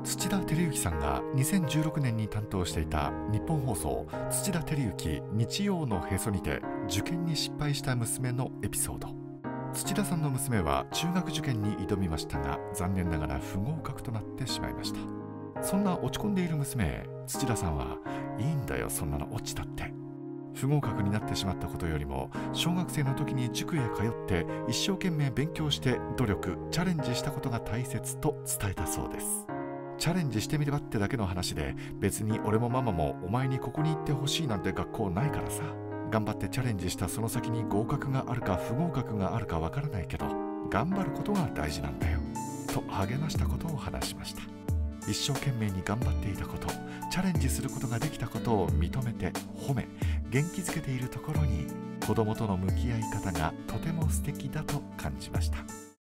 土田照之さんが2016年に担当していた日本放送土田照之日曜のへそにて受験に失敗した娘のエピソード。土田さんの娘は中学受験に挑みましたが、残念ながら不合格となってしまいました。そんな落ち込んでいる娘へ土田さんは、いいんだよそんなの落ちたって、不合格になってしまったことよりも小学生の時に塾へ通って一生懸命勉強して努力チャレンジしたことが大切と伝えたそうです。チャレンジしてみればってだけの話で、別に俺もママもお前にここに行ってほしいなんて学校ないからさ。頑張ってチャレンジしたその先に合格があるか不合格があるかわからないけど、頑張ることが大事なんだよと励ましたことを話しました。一生懸命に頑張っていたこと、チャレンジすることができたことを認めて褒め元気づけているところに、子供との向き合い方がとても素敵だと感じました。